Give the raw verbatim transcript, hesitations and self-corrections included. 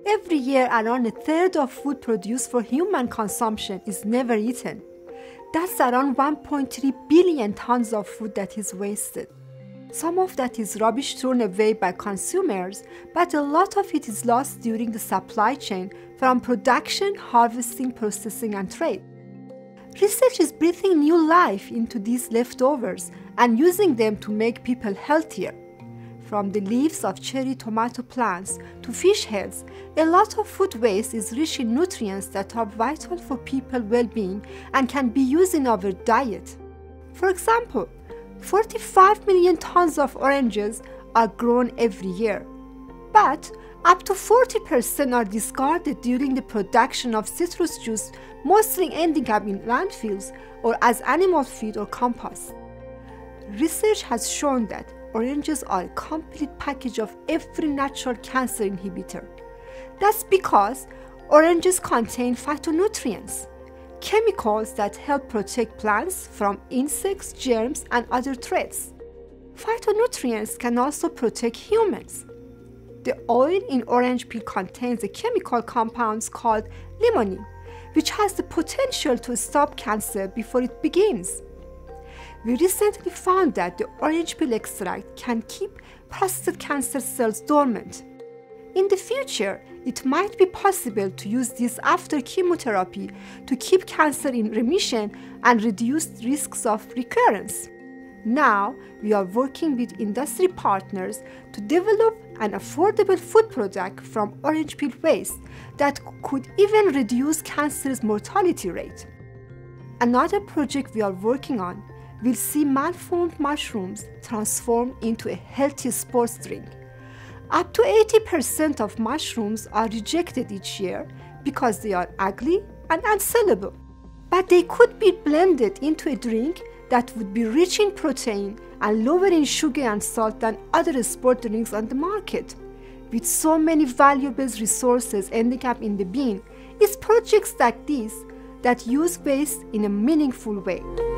Every year, around a third of food produced for human consumption is never eaten. That's around one point three billion tons of food that is wasted. Some of that is rubbish thrown away by consumers, but a lot of it is lost during the supply chain from production, harvesting, processing, and trade. Research is breathing new life into these leftovers and using them to make people healthier. From the leaves of cherry tomato plants to fish heads, a lot of food waste is rich in nutrients that are vital for people's well-being and can be used in our diet. For example, forty-five million tons of oranges are grown every year, but up to forty percent are discarded during the production of citrus juice, mostly ending up in landfills or as animal feed or compost. Research has shown that oranges are a complete package of every natural cancer inhibitor. That's because oranges contain phytonutrients, chemicals that help protect plants from insects, germs, and other threats. Phytonutrients can also protect humans. The oil in orange peel contains a chemical compound called limonene, which has the potential to stop cancer before it begins. We recently found that the orange peel extract can keep prostate cancer cells dormant. In the future, it might be possible to use this after chemotherapy to keep cancer in remission and reduce risks of recurrence. Now, we are working with industry partners to develop an affordable food product from orange peel waste that could even reduce cancer's mortality rate. Another project we are working on will see malformed mushrooms transformed into a healthy sports drink. Up to eighty percent of mushrooms are rejected each year because they are ugly and unsellable. But they could be blended into a drink that would be rich in protein and lower in sugar and salt than other sport drinks on the market. With so many valuable resources ending up in the bin, it's projects like these that use waste in a meaningful way.